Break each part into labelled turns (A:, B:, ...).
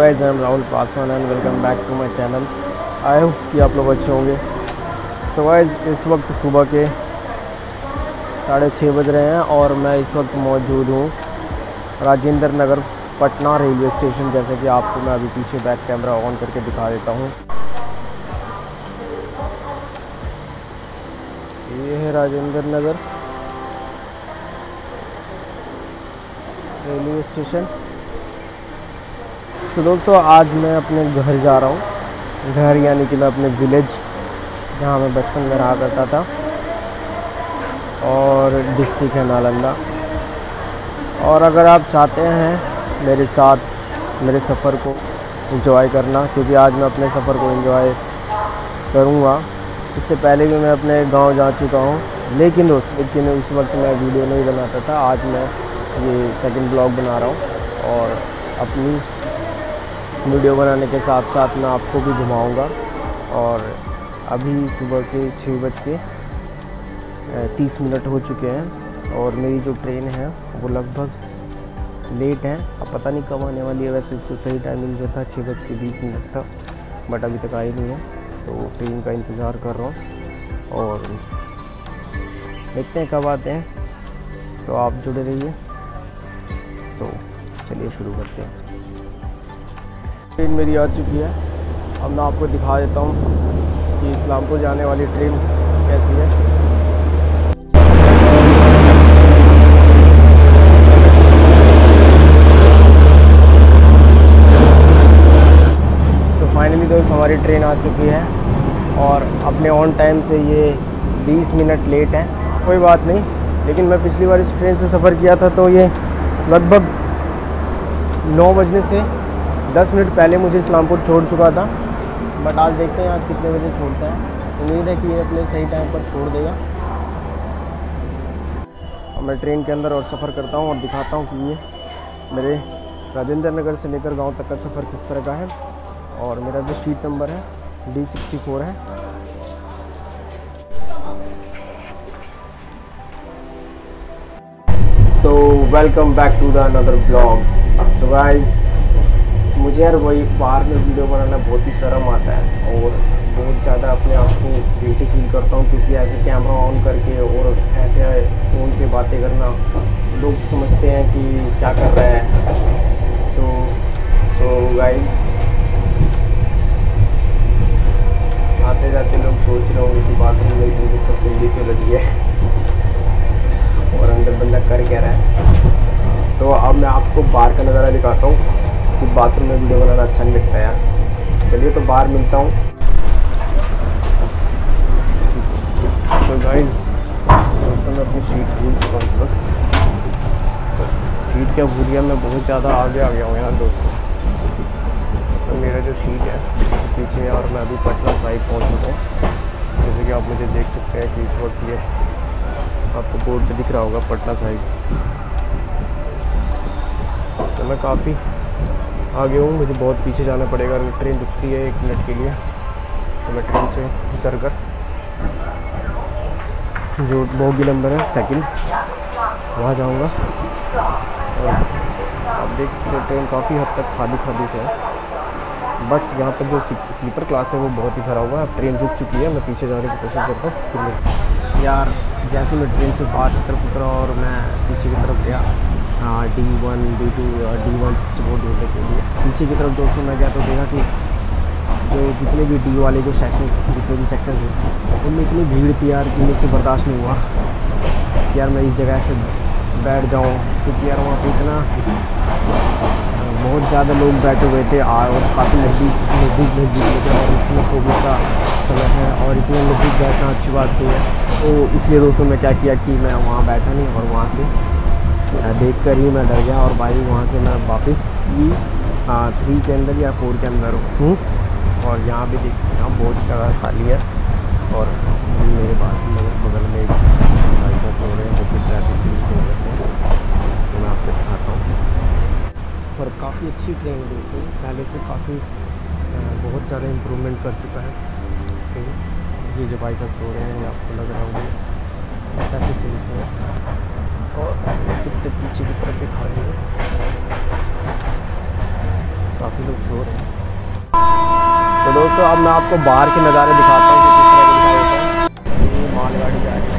A: Guys, I am Rahul Paswan and welcome back to my channel. I hope कि आप लोग अच्छे होंगे। सो गाइस, इस वक्त सुबह के 6:30 बज रहे हैं और मैं इस वक्त मौजूद हूँ राजेंद्र नगर पटना रेलवे स्टेशन। जैसे कि आपको मैं अभी पीछे बैक कैमरा ऑन करके दिखा देता हूँ। ये है राजेंद्र नगर रेलवे स्टेशन। तो दोस्तों, आज मैं अपने घर जा रहा हूँ। घर यानी कि मैं अपने विलेज, जहाँ मैं बचपन में रहा करता था, और डिस्ट्रिक्ट है नालंदा। और अगर आप चाहते हैं मेरे साथ मेरे सफ़र को एंजॉय करना, क्योंकि आज मैं अपने सफ़र को एंजॉय करूँगा। इससे पहले भी मैं अपने गांव जा चुका हूँ, लेकिन उस वक्त मैं वीडियो नहीं बनाता था। आज मैं ये सेकंड ब्लॉग बना रहा हूँ और अपनी वीडियो बनाने के साथ साथ मैं आपको भी घुमाऊँगा। और अभी सुबह के 6:30 हो चुके हैं और मेरी जो ट्रेन है वो लगभग लेट है। अब पता नहीं कब आने वाली है। वैसे इसको सही टाइमिंग जो था 6:20 था, बट अभी तक आई नहीं है, तो ट्रेन का इंतज़ार कर रहा हूँ और देखते हैं कब आते हैं। तो आप जुड़े रहिए। सो चलिए शुरू करते हैं। ट्रेन मेरी आ चुकी है। अब मैं आपको दिखा देता हूँ कि इस्लामपुर जाने वाली ट्रेन कैसी है। तो फाइनली दोस्त, हमारी ट्रेन आ चुकी है और अपने ऑन टाइम से ये 20 मिनट लेट है। कोई बात नहीं, लेकिन मैं पिछली बार इस ट्रेन से सफ़र किया था तो ये लगभग 9 बजने से 10 मिनट पहले मुझे इस्लामपुर छोड़ चुका था। बट आज देखते हैं आज कितने बजे छोड़ता है। उम्मीद है कि ये अपने सही टाइम पर छोड़ देगा। और मैं ट्रेन के अंदर और सफ़र करता हूँ और दिखाता हूँ कि ये मेरे राजेंद्र नगर से लेकर गांव तक का सफ़र किस तरह का है। और मेरा जो सीट नंबर है D64 है। So welcome back to the another blog. So guys, मुझे यार वही बाहर में वीडियो बनाना बहुत ही शर्म आता है और बहुत ज़्यादा अपने आप को गिल्टी फील करता हूँ, क्योंकि ऐसे कैमरा ऑन करके और ऐसे फ़ोन से बातें करना लोग समझते हैं कि क्या कर रहा है। सो गाइस, आते जाते लोग सोच रहे होंगे कि बाथरूम में इतनी तो बिल्ली क्यों लगी है और अंदर बंदा कर क्या रहा है। तो अब मैं आपको बाहर का नज़ारा दिखाता हूँ कि बाथरूम में वीडियो बनाना अच्छा नहीं लगता यार। चलिए तो बाहर मिलता हूँ। तो गाइस, दोस्तों मैं अपनी सीट भूल चुका हूँ इस वक्त। सीट क्या भूल गया, मैं बहुत ज़्यादा आगे आ गया हूँ यार दोस्तों। तो मेरा जो सीट है पीछे है और मैं अभी पटना साहिब पहुँच चुका हूँ। जैसे कि आप मुझे देख सकते हैं कि इस वक्त ये आपको बोर्ड पे दिख रहा होगा पटना साहिब। तो मैं काफ़ी आगे हूँ, मुझे बहुत पीछे जाना पड़ेगा। अगर ट्रेन रुकती है 1 मिनट के लिए तो मैं ट्रेन से उतर कर जो बोगी नंबर है सेकंड, वहाँ जाऊँगा। और आप देख सकते हैं ट्रेन काफ़ी हद तक खाली से है। बट यहाँ पर जो स्लीपर क्लास है वो बहुत ही भरा हुआ है। अब ट्रेन रुक चुकी है, मैं पीछे जाने की कोशिश करता हूँ। यार जैसे मैं ट्रेन से बाहर की तरफ उतरा और मैं पीछे की तरफ गया D1, D2 और D164 ढूंढने के लिए पीछे की तरफ दोस्तों मैं गया तो देखा कि जो जितने भी D वाले जो जितने भी सेक्शन थे उनमें इतनी भीड़ थी यार कि मुझसे बर्दाश्त नहीं हुआ कि यार मैं इस जगह से बैठ जाऊँ, क्योंकि यार वहाँ पे इतना बहुत ज़्यादा लोग बैठे हुए थे और काफ़ी नज़दीक लेकिन और इसमें कोविड का समय है और इतने नज़दीक बैठना अच्छी बात नहीं है। तो इसलिए दोस्तों मैं क्या किया कि मैं वहाँ बैठा नहीं और वहाँ से देख कर ही मैं डर गया और भाई वहाँ से मैं वापस 3 के अंदर या 4 के अंदर हूँ। और यहाँ भी देख सकते हैं बहुत जगह खाली है और मेरे बगल में एक भाई साहब हो रहे हैं जो कि ट्रैफिक पुलिस हो रहे हैं। तो मैं आपको दिखाता हूँ। और काफ़ी अच्छी ट्रेन है दोस्तों, पहले से काफ़ी बहुत ज़्यादा इम्प्रूवमेंट कर चुका है। ये जो भाई साहब सो रहे हैं आपको लग रहा होगा ट्रैफिक पुलिस है और जितने पीछे की तरफ भी खाली है। काफ़ी लोग सो रहे हैं। तो दोस्तों अब मैं आपको बाहर के नज़ारे दिखाता हूँ कि किस तरह के दिखाई देते हैं। ये मालगाड़ी जा रही है।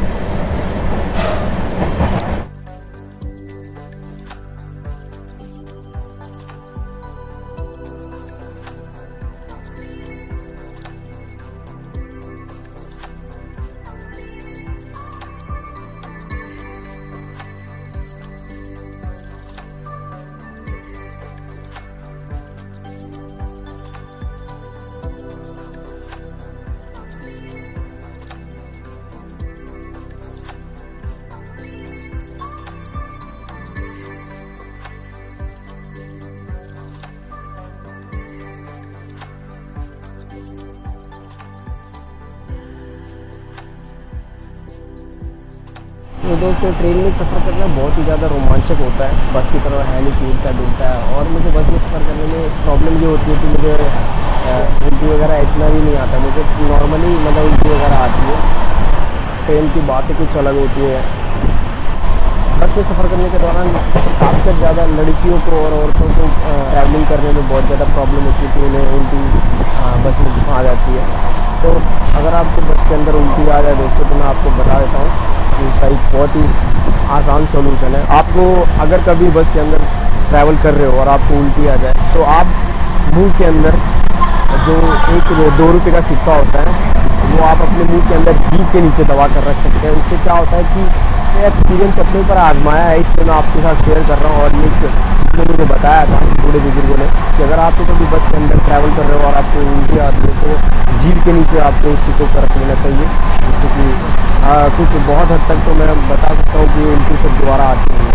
A: तो दोस्तों ट्रेन में सफ़र करना बहुत ही ज़्यादा रोमांचक होता है। बस की तरह है नहीं, टूटता डूबता है। और मुझे बस में सफ़र करने में प्रॉब्लम ये होती है कि मुझे उल्टी वगैरह इतना भी नहीं आता। मुझे नॉर्मली मतलब उल्टी वगैरह आती है। ट्रेन की बातें कुछ अलग होती है। बस में सफ़र करने के दौरान खासकर ज़्यादा लड़कियों को और औरतों को ट्रैवलिंग करने में बहुत ज़्यादा प्रॉब्लम होती है कि उन्हें उल्टी बस में आ जाती है। तो अगर आपको बस के अंदर उल्टी आ जाए दोस्तों, तो मैं आपको बता देता हूँ इसका एक बहुत ही आसान सॉल्यूशन है। आपको अगर कभी बस के अंदर ट्रैवल कर रहे हो और आपको उल्टी आ जाए, तो आप मुंह के अंदर जो एक 2 रुपये का सिक्का होता है वो आप अपने मुंह के अंदर जीभ के नीचे दबा कर रख सकते हैं। उससे क्या होता है कि ये एक्सपीरियंस अपने ऊपर आजमाया है, इसलिए मैं आपके साथ शेयर कर रहा हूँ। और ये इसने मुझे बताया था बूढ़े बुजुर्गों ने कि अगर आपको कभी बस के अंदर ट्रैवल कर रहे हो और आपको उल्टी आती है तो जीभ के नीचे आपको उस सिक्के को रख लेना चाहिए, जिससे कि कुछ बहुत हद तक तो मैं बता सकता हूँ कि उल्टी फिर दोबारा आती है।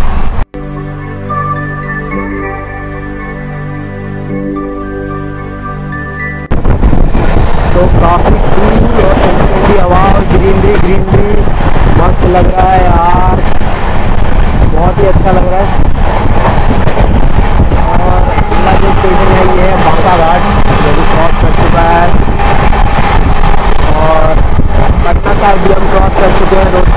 A: तो काफ़ी खुली और ठंडी हवा और ग्रीनरी मस्त लग रहा है यार, बहुत ही अच्छा लग रहा है। और अगला जो स्टेशन है ये है बांका घाट, जो भी क्रॉस कर चुका है। और पटना साहिब भी हम क्रॉस कर चुके हैं दोस्तों।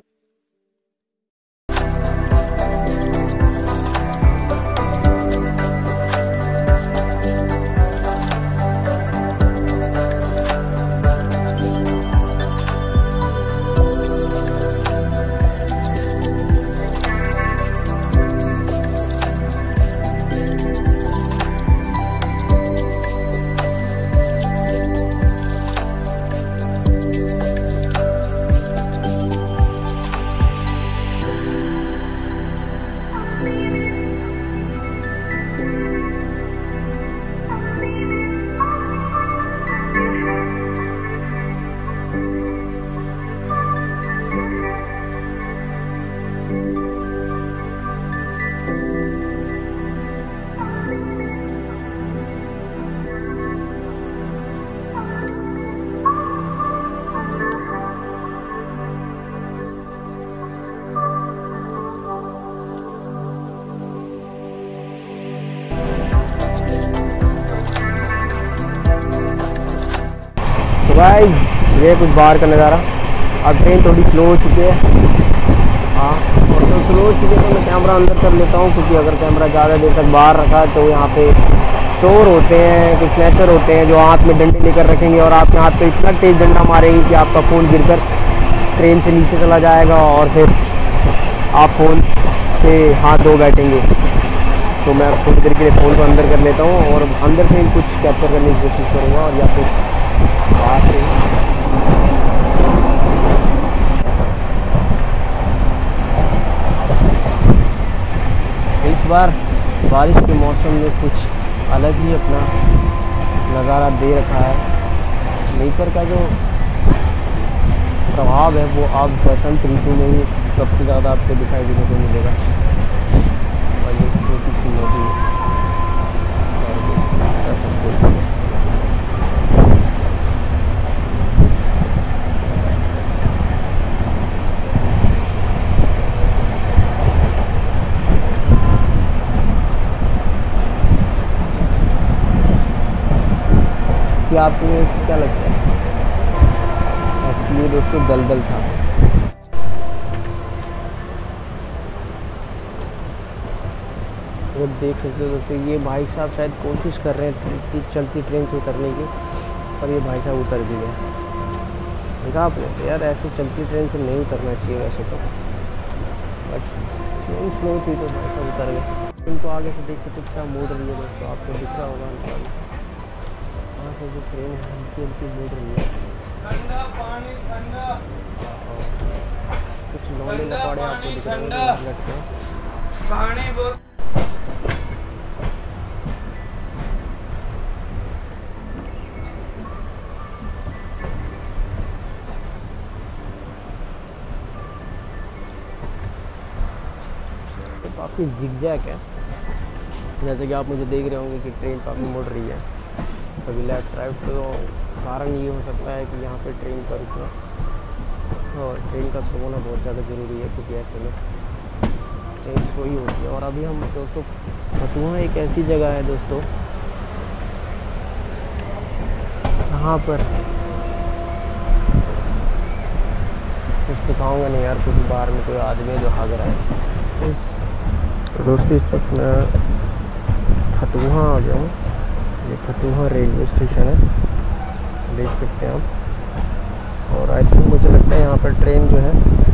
A: गाइस ये कुछ बाहर का नज़ारा। अब ट्रेन थोड़ी स्लो हो चुकी है, हाँ, और तो स्लो हो चुकी है तो मैं कैमरा अंदर कर लेता हूँ, क्योंकि अगर कैमरा ज़्यादा देर तक बाहर रखा तो यहाँ पे चोर होते हैं, कुछ स्नैचर होते हैं जो हाथ में डंडे लेकर रखेंगे और आपके हाथ पे इतना तेज़ डंडा मारेंगे कि आपका फ़ोन गिरकर ट्रेन से नीचे चला जाएगा और फिर आप फ़ोन से हाथ धो बैठेंगे। तो मैं थोड़ी देर के लिए फ़ोन को अंदर कर लेता हूँ और अंदर से कुछ कैप्चर करने की कोशिश करूँगा, और या फिर बाहर से। इस बार बारिश के मौसम में कुछ अलग ही अपना नज़ारा दे रखा है। नेचर का जो प्रभाव है वो अब बसंत ऋतु में ही सबसे ज़्यादा आपको दिखाई देने को मिलेगा। और ये छोटी सी नदी है और सब कुछ कि आपको क्या लगता है? एक्चुअली दोस्तों दलदल था। वो देख सकते हो दोस्तों, ये भाई साहब शायद कोशिश कर रहे हैं चलती ट्रेन से उतरने की, पर ये भाई साहब उतर भी गए। देखा आपने? तो यार ऐसे चलती ट्रेन से नहीं उतरना चाहिए वैसे तो, बट ट्रेन स्लो थी तो भाई साहब उतर गए। इनको आगे से देख सकते क्या मोड़ रही है दोस्तों, आपको दिख रहा होगा अंदाज। वहाँ से जो ट्रेन हल्की हल्की मोड़ रही है। ठंडा पानी ठंडा, कुछ लौंडे लपाड़े आपको दिख रहे हैं लटके पानी बहुत। काफ़ी जिगजैग है, जैसे कि आप मुझे देख रहे होंगे कि ट्रेन काफ़ी मुड़ रही है, कभी लेफ्ट राइट। तो कारण ये हो सकता है कि यहाँ पे ट्रेन का रुकना और ट्रेन का सोना बहुत ज़्यादा ज़रूरी है, क्योंकि ऐसे में ट्रेन स्लो ही होती है। और अभी हम दोस्तों फतुहा एक ऐसी जगह है दोस्तों, यहाँ पर कुछ दिखाऊँगा नहीं यार, कुछ बाहर में कोई आदमी है जो भाग रहा है। दोस्तों इस वक्त मैं फतुहा आ गया हूँ, ये फतुहा रेलवे स्टेशन है, देख सकते हैं आप। और आई थिंक मुझे लगता है यहाँ पर ट्रेन जो है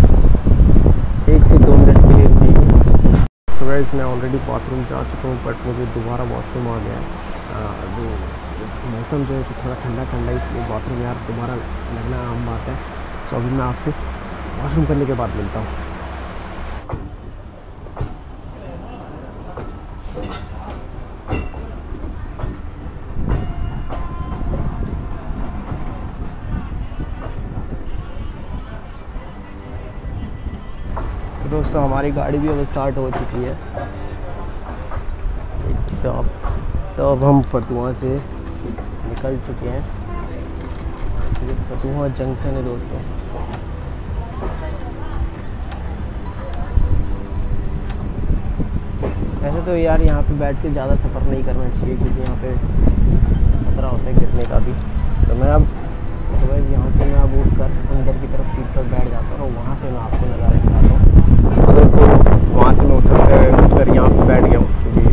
A: 1 से 2 मिनट के लिए रुकेगी। सो गाइस मैं ऑलरेडी बाथरूम जा चुका हूँ, बट मुझे दोबारा वॉशरूम आ गया है। जो मौसम जो है जो थोड़ा ठंडा ठंडा, इसलिए बाथरूम यार दोबारा लगना आम बात है। सो अभी मैं आपसे वॉशरूम करने के बाद मिलता हूँ। दोस्तों हमारी गाड़ी भी अब स्टार्ट हो चुकी है, देख सकते हो आप। तो अब हम फतुहा से निकल चुके हैं, ये फतुहा जंक्शन है दोस्तों। ऐसे तो यार यहाँ पे बैठ के ज़्यादा सफ़र नहीं करना चाहिए, क्योंकि यहाँ पे खतरा होता है गिरने का भी। तो मैं अब यहाँ से मैं अब उठ कर अंदर की तरफ सीट पर बैठ जाता हूँ और वहाँ से मैं आपको नज़ारे दिखाता हूँ। तो दोस्तों वहाँ से मैं उठ कर यहाँ पे बैठ गया हूँ, क्योंकि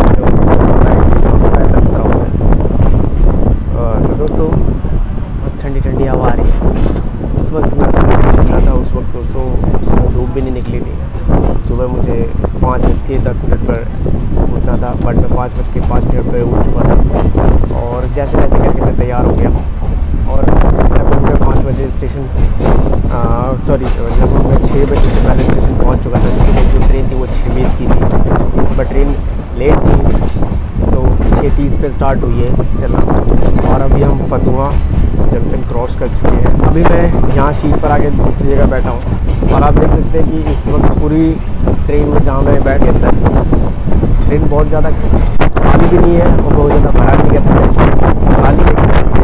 A: बैठना खतरा होता है। तो दोस्तों बस ठंडी ठंडी हवा आ रही है। जिस वक्त मैं निकला था उस वक्त दोस्तों धूप भी नहीं निकली थी। सुबह मुझे 5:10 पर उठना था, बट मैं 5:05 पर उठ चुका था। और जैसे जैसे करके मैं तैयार हो गया और लगभग मैं 5 बजे स्टेशन लगभग मैं 6 बजे से पहले स्टेशन पहुंच चुका था, क्योंकि जो ट्रेन थी वो 6:20 की थी, बट ट्रेन लेट थी तो 6:30 पे स्टार्ट हुई है चलना। और अभी हम फतुहा जंक्शन क्रॉस कर चुके हैं। अभी मैं यहाँ सीट पर आके दूसरी जगह बैठा हूँ और आप देख सकते हैं कि इस वक्त पूरी ट्रेन में जहाँ मैं बैठ गया था, ट्रेन बहुत ज़्यादा खाली भी नहीं है और बहुत ज़्यादा भरा नहीं कह सकते, खाली है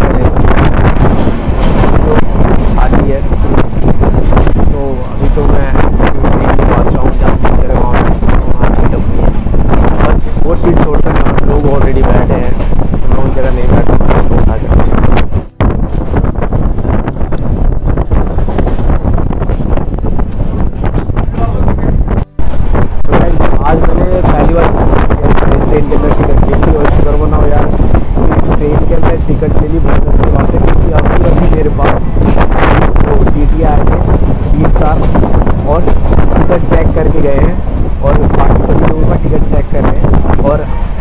A: खाली है। तो अभी तो मैं ट्रेन के पास जाऊँ जहाँ मेरे वहाँ सीट अपनी है, बस वो सीट छोड़कर लोग ऑलरेडी बैठे हैं, तो मैं उन जगह नहीं बैठ सकता। आज मैंने पहली बार ट्रेन के अंदर टिकट ली थी, और शुक्र बनाओ यार ट्रेन के अंदर टिकट ले ली, बहुत अच्छी बात है, क्योंकि अभी मेरे पास तो TT आए थे 3-4 और टिकट चेक करके गए हैं, और बाकी सभी लोगों का टिकट चेक कर रहे हैं। और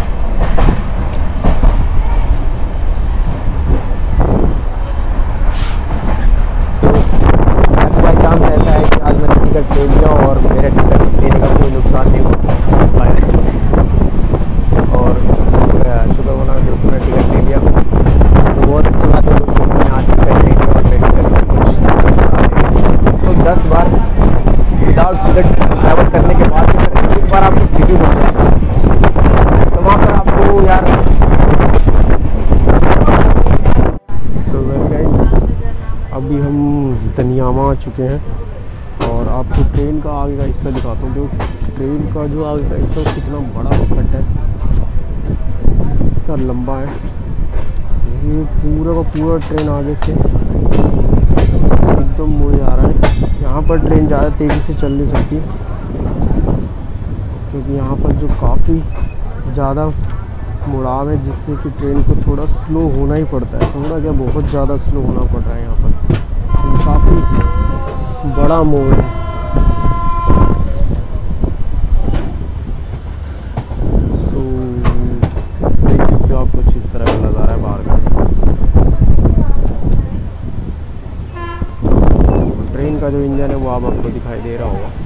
A: बाई चांस ऐसा है कि आज मैंने टिकट ले लिया और मेरा टिकट लेने का कोई नुकसान नहीं हुआ, और शुक्र मना दोस्तों ने टिकट ले लिया, तो बहुत अच्छी बात है दोस्तों। मैंने आज टिकट ले लिया और मेरे टिकट कुछ तो 10 बार विदाउट टिकट ट्रैवल करने के बाद एक बार आपको टिकट हो जाएगा, तो वहाँ पर आपको यार अभी हम दनियामा आ चुके हैं और आपको ट्रेन का आगे का हिस्सा दिखाता हूँ। जो ट्रेन का जो आगे का हिस्सा कितना बड़ा पट्ट है, कितना लंबा है, ये पूरा का पूरा ट्रेन आगे से एकदम मुड़े आ रहा है। यहाँ पर ट्रेन ज़्यादा तेज़ी से चल नहीं सकती, क्योंकि यहाँ पर जो काफ़ी ज़्यादा मुड़ाव है, जिससे कि ट्रेन को थोड़ा स्लो होना ही पड़ता है, थोड़ा क्या बहुत ज़्यादा स्लो होना पड़ रहा है यहाँ पर। काफ़ी बड़ा मोड़ है। सो देख सकते हो आप, कुछ इस तरह का नज़ारा है बाहर का। ट्रेन का जो इंजन है वो अब आपको दिखाई दे रहा होगा।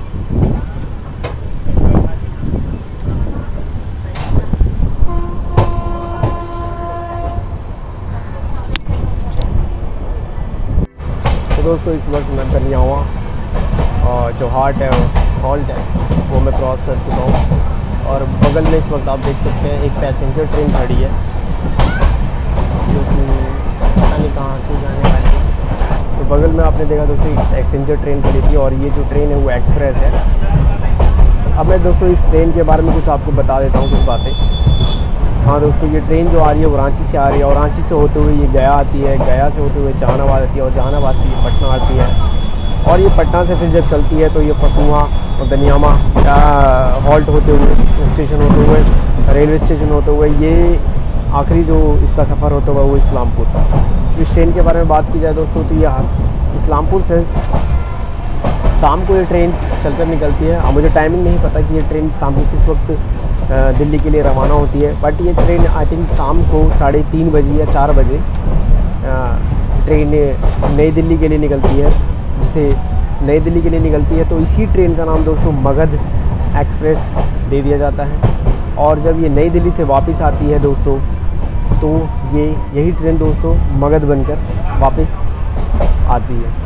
A: दोस्तों इस वक्त मैं दनियावा जो हॉल्ट है वो मैं क्रॉस कर चुका हूँ, और बगल में इस वक्त आप देख सकते हैं एक पैसेंजर ट्रेन खड़ी है जो कि पता नहीं कहाँ से जाने वाली है। तो बगल में आपने देखा दोस्तों एक पैसेंजर ट्रेन खड़ी थी, और ये जो ट्रेन है वो एक्सप्रेस है। अब मैं दोस्तों इस ट्रेन के बारे में कुछ आपको बता देता हूँ, कुछ बातें। हाँ दोस्तों, ये ट्रेन जो आ रही है वो रांची से आ रही है, और रांची से होते हुए ये गया आती है, गया से होते हुए जहानाबाद आती है, और जहानाबाद से ये पटना आती है, और ये पटना से फिर जब चलती है तो ये फतुहा और दनियामा हॉल्ट होते हुए, स्टेशन होते हुए, रेलवे स्टेशन होते हुए, ये आखिरी जो इसका सफ़र होता हुआ वो इस्लामपुर था। इस ट्रेन के बारे में बात की जाए दोस्तों तो ये इस्लामपुर से शाम को ये ट्रेन चलकर निकलती है। मुझे टाइमिंग नहीं पता कि ये ट्रेन शाम को किस वक्त दिल्ली के लिए रवाना होती है, बट ये ट्रेन आई थिंक शाम को 3:30 बजे या 4 बजे ट्रेन नई दिल्ली के लिए निकलती है, जिसे नई दिल्ली के लिए निकलती है। तो इसी ट्रेन का नाम दोस्तों मगध एक्सप्रेस दे दिया जाता है, और जब ये नई दिल्ली से वापस आती है दोस्तों, तो ये यही ट्रेन दोस्तों मगध बनकर वापस आती है।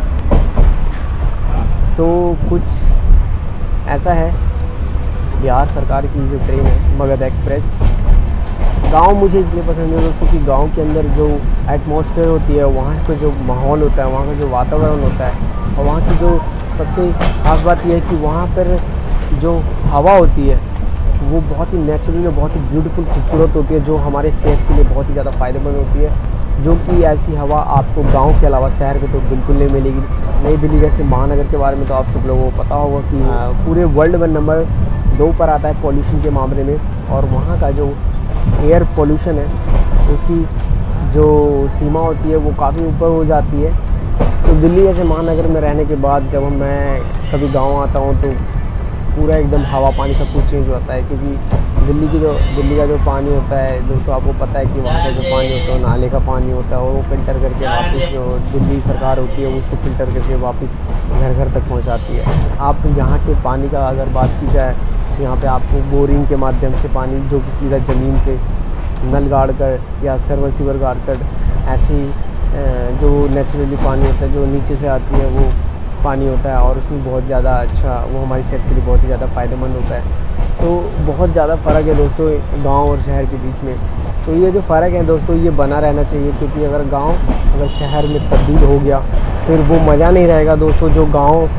A: सो कुछ ऐसा है बिहार सरकार की जो ट्रेन है मगध एक्सप्रेस। गांव मुझे इसलिए पसंद है दोस्तों कि गांव के अंदर जो एटमॉस्फेयर होती है, वहाँ का जो माहौल होता है, वहाँ का जो वातावरण होता है, और वहाँ की जो सबसे ख़ास बात यह है कि वहाँ पर जो हवा होती है वो बहुत ही नेचुरल और बहुत ही ब्यूटीफुल खूबसूरत होती है, जो हमारे सेहत के लिए बहुत ही ज़्यादा फ़ायदेमंद होती है, जो कि ऐसी हवा आपको गांव के अलावा शहर में तो बिल्कुल नहीं मिलेगी। नई दिल्ली जैसे महानगर के बारे में तो आप सब लोगों को पता होगा कि पूरे वर्ल्ड में नंबर 2 पर आता है पॉल्यूशन के मामले में, और वहाँ का जो एयर पॉल्यूशन है उसकी जो सीमा होती है वो काफ़ी ऊपर हो जाती है। तो दिल्ली जैसे महानगर में रहने के बाद जब मैं कभी गांव आता हूँ तो पूरा एकदम हवा पानी सब कुछ चेंज होता है, क्योंकि दिल्ली का जो पानी होता है दोस्तों, आपको पता है कि वहाँ का जो पानी होता है नाले का पानी होता है, और वो फ़िल्टर करके वापस जो दिल्ली सरकार होती है उसको फ़िल्टर करके वापस घर घर तक पहुँचाती है। आप यहाँ के पानी का अगर बात की जाए तो यहाँ पे आपको बोरिंग के माध्यम से पानी, जो कि सीधा ज़मीन से नल गाड़ कर या सर्वसीवर गाड़ कर ऐसे जो नेचुरली पानी होता है जो नीचे से आती है वो पानी होता है, और उसमें बहुत ज़्यादा अच्छा, वो हमारी सेहत के लिए बहुत ही ज़्यादा फ़ायदेमंद होता है। तो बहुत ज़्यादा फ़र्क है दोस्तों गांव और शहर के बीच में। तो ये जो फ़र्क है दोस्तों ये बना रहना चाहिए, क्योंकि अगर शहर में तब्दील हो गया फिर वो मज़ा नहीं रहेगा दोस्तों। जो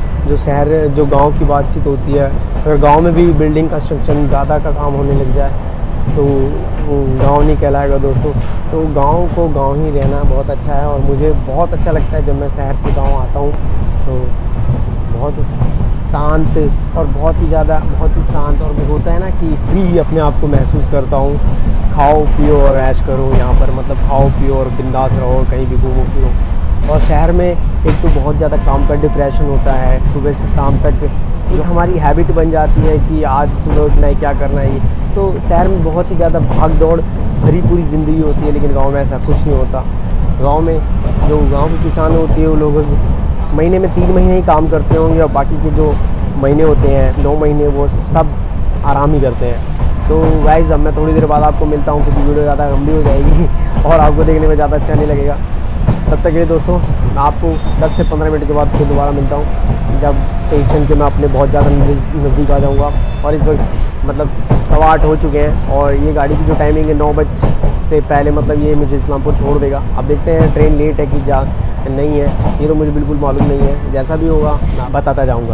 A: गांव की बातचीत होती है, अगर गांव में भी बिल्डिंग कंस्ट्रक्शन ज़्यादा का काम होने लग जाए तो वो गाँव नहीं कहलाएगा दोस्तों। तो गाँव को गाँव ही रहना बहुत अच्छा है, और मुझे बहुत अच्छा लगता है जब मैं शहर से गाँव आता हूँ तो बहुत शांत और बहुत ही शांत, और होता है ना कि फ्री अपने आप को महसूस करता हूँ। खाओ पियो और ऐश करो यहाँ पर, मतलब खाओ पियो और बिंदास रहो, कहीं भी घूमो फिरो। और शहर में एक तो बहुत ज़्यादा काम का डिप्रेशन होता है, सुबह से शाम तक जो हमारी हैबिट बन जाती है कि आज सुबह उठना है, क्या करना है। तो शहर में बहुत ही ज़्यादा भाग दौड़ भरी पूरी ज़िंदगी होती है, लेकिन गाँव में ऐसा कुछ नहीं होता। गाँव में जो गाँव के किसान होते हैं वो लोग महीने में 3 महीने ही काम करते होंगे, और बाकी के जो महीने होते हैं 9 महीने वो सब आराम ही करते हैं। तो गाइस अब मैं थोड़ी देर बाद आपको मिलता हूँ, क्योंकि वीडियो ज़्यादा लंबी हो जाएगी और आपको देखने में ज़्यादा अच्छा नहीं लगेगा। तब तक के लिए दोस्तों मैं आपको 10 से 15 मिनट के बाद फिर दोबारा मिलता हूँ, जब स्टेशन के मैं अपने बहुत ज़्यादा नज़दीक आ जाऊँगा। और इस वक्त मतलब 8:15 हो चुके हैं, और ये गाड़ी की जो टाइमिंग है 9 बजे से पहले मतलब ये मुझे इस्लामपुर छोड़ देगा। अब देखते हैं ट्रेन लेट है कि नहीं है, ये तो मुझे बिल्कुल मालूम नहीं है। जैसा भी होगा मैं बताता जाऊँगा।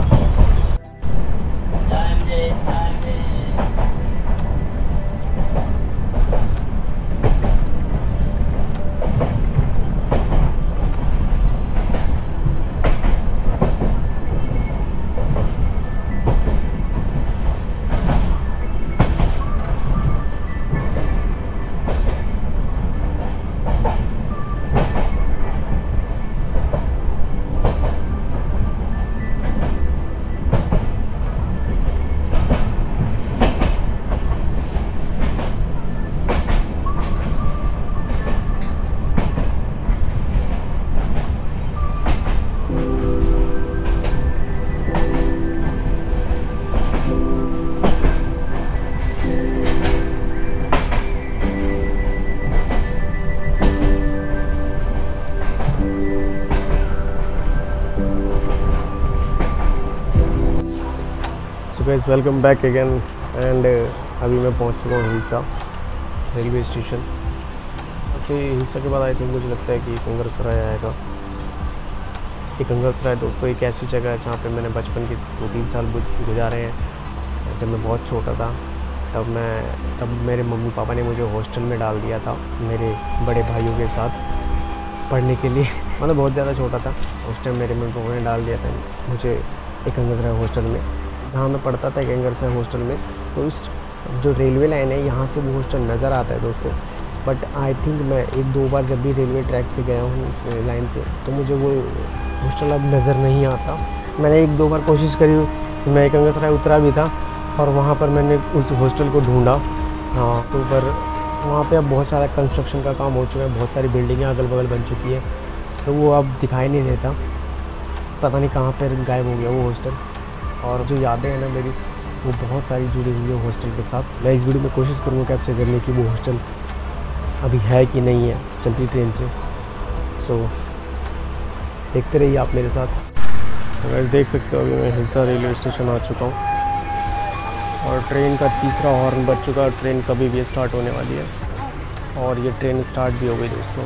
A: Guys welcome back again and अभी मैं पहुंच चुका हूँ हिलसा रेलवे स्टेशन से। हिलसा के बाद आई थिंक मुझे लगता है कि कंगरसराय आएगा। ये कंगरसराय दोस्तों एक ऐसी जगह है जहाँ पे मैंने बचपन के 2-3 साल गुजारे हैं। जब मैं बहुत छोटा था तब मेरे मम्मी पापा ने मुझे हॉस्टल में डाल दिया था मेरे बड़े भाइयों के साथ पढ़ने के लिए। मतलब बहुत ज़्यादा छोटा था उस टाइम मेरे मम्मी पापा ने डाल दिया था मुझे एक कंगरसराय हॉस्टल में, जहाँ मैं पढ़ता था। एक कंगरसराय हॉस्टल में तो इस जो रेलवे लाइन है यहाँ से वो हॉस्टल नज़र आता है दोस्तों। बट आई थिंक मैं 1-2 बार जब भी रेलवे ट्रैक से गया हूँ उस लाइन से तो मुझे वो हॉस्टल अब नज़र नहीं आता। मैंने 1-2 बार कोशिश करी, मैं कंगरसराय उतरा भी था और वहाँ पर मैंने उस हॉस्टल को ढूंढा। हाँ तो पर वहाँ पे अब बहुत सारा कंस्ट्रक्शन का काम हो चुका है, बहुत सारी बिल्डिंगें अगल बगल बन चुकी है तो वो अब दिखाई नहीं देता, पता नहीं कहाँ पर गायब हो गया वो हॉस्टल। और जो यादें हैं ना मेरी वो बहुत सारी जुड़ी हुई है हॉस्टल के साथ। मैं इस वीडियो में कोशिश करूँगा कैप्चर करने की वो हॉस्टल अभी है कि नहीं है चलती ट्रेन से। सो देखते रहिए आप मेरे साथ। तो देख सकते हो अभी मैं हिलसा रेलवे स्टेशन आ चुका हूँ और ट्रेन का तीसरा हॉर्न बज चुका है। ट्रेन कभी भी स्टार्ट होने वाली है और ये ट्रेन स्टार्ट भी हो गई दोस्तों।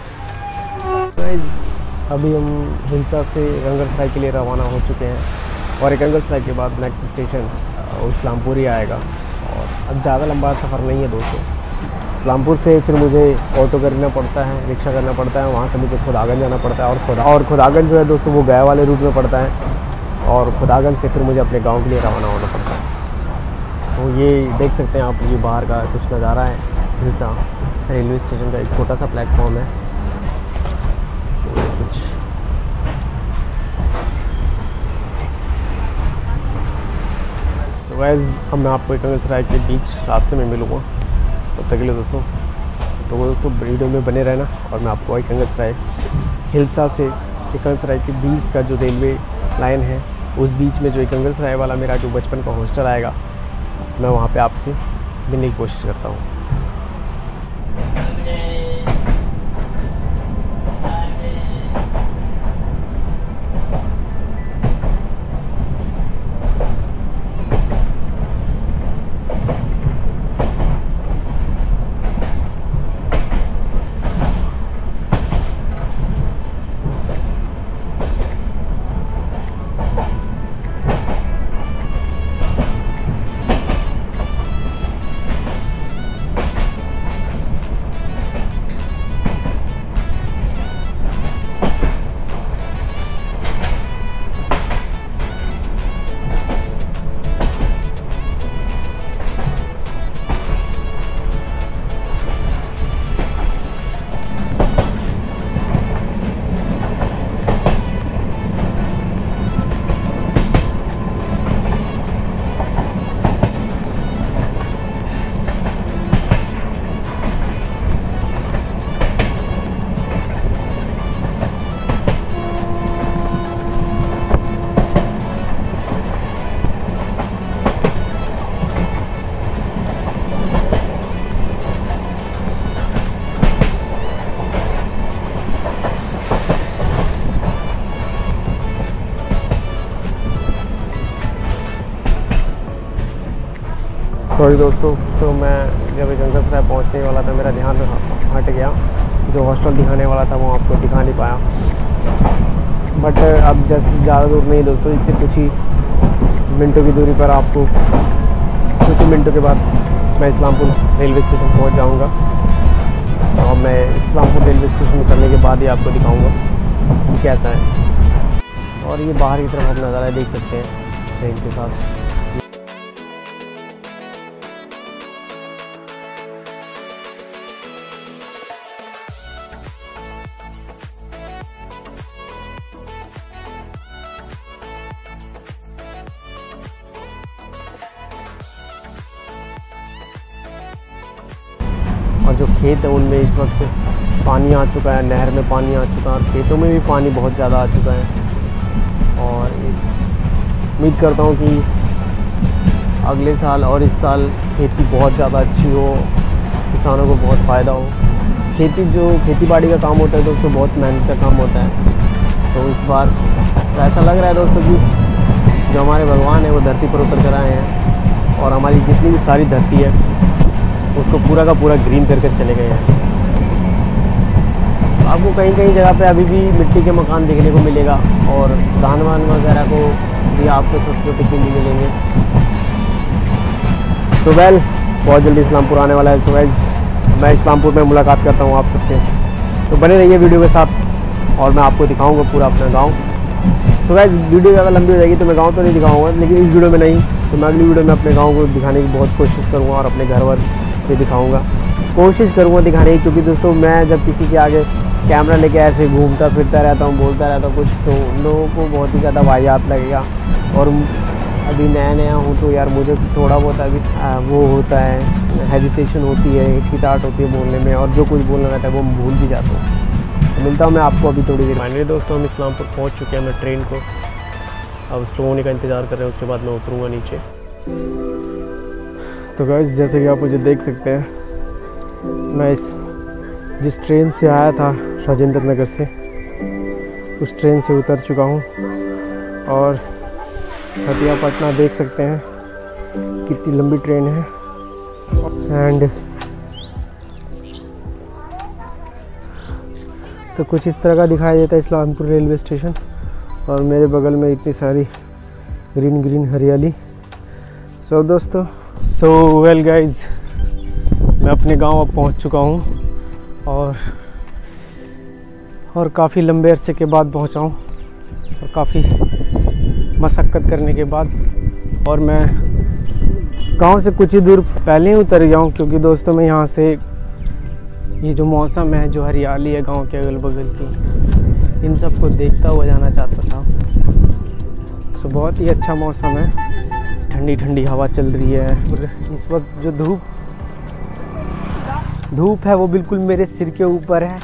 A: अभी हम हिलसा से कंगरसराय के लिए रवाना हो चुके हैं और कंगरसराय के बाद नेक्स्ट स्टेशन इस्लामपुर ही आएगा। और अब ज़्यादा लंबा सफ़र नहीं है दोस्तों। इस्लामपुर से फिर मुझे ऑटो करना पड़ता है, रिक्शा करना पड़ता है, वहाँ से मुझे खुदागंज जाना पड़ता है और खुदागंज जो है दोस्तों वो गया वाले रूट में पड़ता है और खुदागंज से फिर मुझे अपने गांव के लिए रवाना होना पड़ता है। तो ये देख सकते हैं आप, ये बाहर का कुछ नज़ारा है हिलसा रेलवे स्टेशन का। एक छोटा सा प्लेटफॉर्म है कुछ। तो गाइस अब मैं आपको कंगरसराय के बीच रास्ते में मिलूँगा, तब तक के लिए दोस्तों तो वो दोस्तों वीडियो में बने रहना। और मैं आपको एक कंगरसराय हिलसा से कंगरसराय के बीच का जो रेलवे लाइन है उस बीच में जो कंगरसराय वाला मेरा जो बचपन का हॉस्टल आएगा मैं वहाँ पे आपसे मिलने की कोशिश करता हूँ। सॉरी दोस्तों, तो मैं जब कंगरसराय पहुंचने वाला था मेरा ध्यान हट गया। जो हॉस्टल दिखाने वाला था वो आपको दिखा नहीं पाया। बट अब जैसे ज़्यादा दूर नहीं दोस्तों, इससे कुछ ही मिनटों की दूरी पर आपको कुछ ही मिनटों के बाद मैं इस्लामपुर रेलवे स्टेशन पहुंच जाऊंगा। और मैं इस्लामपुर रेलवे स्टेशन उतरने के बाद ही आपको दिखाऊंगा कि कैसा है। और ये बाहर की तरफ आप नज़ारा देख सकते हैं ट्रेन के साथ। और जो खेत है उनमें इस वक्त पानी आ चुका है, नहर में पानी आ चुका है और खेतों में भी पानी बहुत ज़्यादा आ चुका है। और उम्मीद करता हूँ कि अगले साल और इस साल खेती बहुत ज़्यादा अच्छी हो, किसानों को बहुत फ़ायदा हो। खेती बाड़ी का काम होता है दोस्तों, बहुत मेहनत का काम होता है। तो इस बार तो ऐसा लग रहा है दोस्तों कि जो हमारे भगवान हैं वो धरती पर उतर कर आए हैं और हमारी जितनी भी सारी धरती है उसको पूरा का पूरा ग्रीन कर चले गए हैं। आपको कहीं कहीं जगह पे अभी भी मिट्टी के मकान देखने को मिलेगा और धान वान वगैरह को भी आपको छोटे छोटे किले मिलेंगे। सो वेल, बहुत जल्दी इस्लामपुर आने वाला है। सो गाइस, मैं इस्लामपुर में मुलाकात करता हूँ आप सबसे, तो बने रहिए वीडियो के साथ और मैं आपको दिखाऊंगा पूरा अपना गांव। सो गाइस, वीडियो ज़्यादा लंबी हो जाएगी तो मैं गांव तो नहीं दिखाऊंगा, लेकिन इस वीडियो में नहीं तो मैं अगली वीडियो में अपने गांव को दिखाने की बहुत कोशिश करूँगा और अपने घर वर पे दिखाऊँगा, कोशिश करूँगा दिखाने की। क्योंकि दोस्तों मैं जब किसी के आगे कैमरा लेके ऐसे घूमता फिरता रहता हूँ, बोलता रहता हूँ कुछ, तो उन लोगों को बहुत ही ज़्यादा वाहियात लगेगा। और अभी नया नया हूँ तो यार मुझे थोड़ा बहुत अभी वो होता है, हेजिटेशन होती है, हिचकिचाहट होती है बोलने में, और जो कुछ बोलना रहता है वो मैं भूल भी जाता हूँ। तो मिलता हूँ मैं आपको अभी थोड़ी देर। फाइनली दोस्तों हम इस्लामपुर पहुँच चुके हैं। मैं ट्रेन को अब स्लो होने का इंतज़ार कर रहे हैं, उसके बाद मैं उतरूँगा नीचे। तो गाइस, जैसे कि आप मुझे देख सकते हैं, मैं जिस ट्रेन से आया था राजेंद्र नगर से, उस ट्रेन से उतर चुका हूँ और हटिया पटना देख सकते हैं कितनी लंबी ट्रेन है। एंड तो कुछ इस तरह का दिखाई देता है इस्लामपुर रेलवे स्टेशन, और मेरे बगल में इतनी सारी ग्रीन ग्रीन हरियाली। सो दोस्तों, सो वेल गाइज, मैं अपने गांव अब पहुंच चुका हूं और काफ़ी लंबे अरसे के बाद पहुंचा हूं और काफ़ी मशक्क़त करने के बाद। और मैं गांव से कुछ ही दूर पहले ही उतर गया हूं, क्योंकि दोस्तों मैं यहां से ये जो मौसम है, जो हरियाली है गांव के अगल बगल की, इन सब को देखता हुआ जाना चाहता था। सो बहुत ही अच्छा मौसम है, ठंडी ठंडी हवा चल रही है। और इस वक्त जो धूप है वो बिल्कुल मेरे सिर के ऊपर है,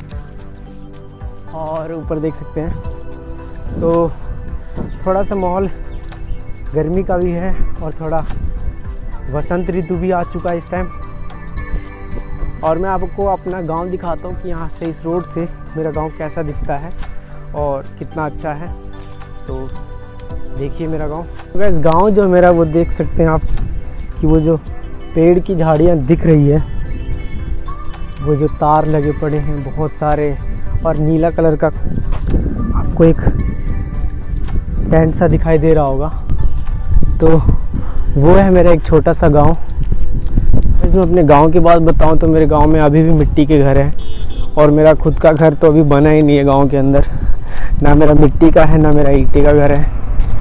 A: और ऊपर देख सकते हैं। तो थोड़ा सा माहौल गर्मी का भी है और थोड़ा वसंत ऋतु भी आ चुका है इस टाइम। और मैं आपको अपना गांव दिखाता हूँ कि यहाँ से, इस रोड से मेरा गांव कैसा दिखता है और कितना अच्छा है। तो देखिए मेरा गांव। तो इस गांव जो मेरा, वो देख सकते हैं आप कि वो जो पेड़ की झाड़ियाँ दिख रही है, वो जो तार लगे पड़े हैं बहुत सारे, और नीला कलर का आपको एक टेंट सा दिखाई दे रहा होगा, तो वो है मेरा एक छोटा सा गांव। इसमें अपने गांव की बात बताऊं तो मेरे गांव में अभी भी मिट्टी के घर हैं, और मेरा खुद का घर तो अभी बना ही नहीं है गांव के अंदर। ना मेरा मिट्टी का है, ना मेरा ईंटे का घर है।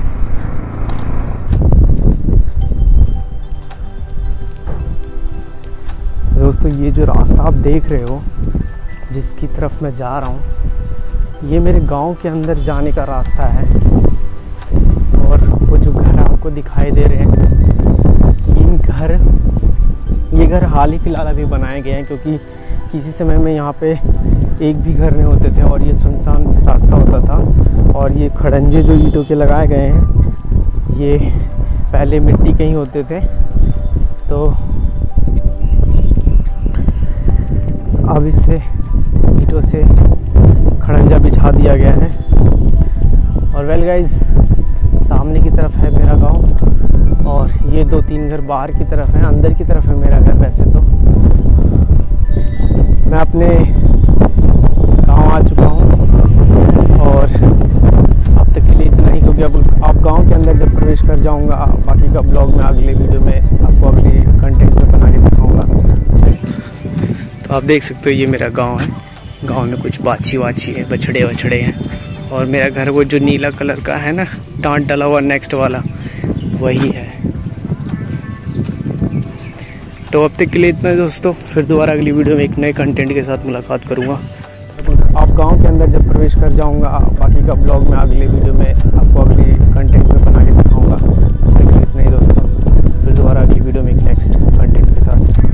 A: दोस्तों, ये जो रास्ता आप देख रहे हो, जिसकी तरफ मैं जा रहा हूँ, ये मेरे गांव के अंदर जाने का रास्ता है। और वो जो घर आपको दिखाई दे रहे हैं, ये घर हाल ही फिलहाल अभी बनाए गए हैं, क्योंकि किसी समय में यहाँ पे एक भी घर नहीं होते थे और ये सुनसान रास्ता होता था। और ये खड़ंजे जो ईंटों के लगाए गए हैं, ये पहले मिट्टी के ही होते थे। तो अब इसे ईंटों से खड़ंजा बिछा दिया गया है। और वेल गाइज, सामने की तरफ है मेरा गांव, और ये 2-3 घर बाहर की तरफ है। अंदर की तरफ है मेरा घर। वैसे तो मैं अपने गांव आ चुका हूं, और अब तक के लिए इतना ही, क्योंकि अब आप गांव के अंदर जब प्रवेश कर जाऊंगा, बाकी का ब्लॉग में अगले वीडियो में आपको अगले कंटेंट में बना के दिखाऊंगा। तो आप देख सकते हो ये मेरा गांव है। गांव में कुछ बाछी वाछी है, बछड़े वछड़े हैं, और मेरा घर वो जो नीला कलर का है ना, टाँट डला हुआ नेक्स्ट वाला, वही है। तो अब तक के लिए इतना दोस्तों, फिर दोबारा अगली वीडियो में एक नए कंटेंट के साथ मुलाकात करूँगा। आप गांव के अंदर जब प्रवेश कर जाऊँगा, बाकी का ब्लॉग में अगले वीडियो में आपको अगले कंटेंट में बना के दिखाऊँगा। तब तक के लिए इतना ही दोस्तों, फिर दोबारा अगली वीडियो में एक नेक्स्ट कंटेंट के साथ।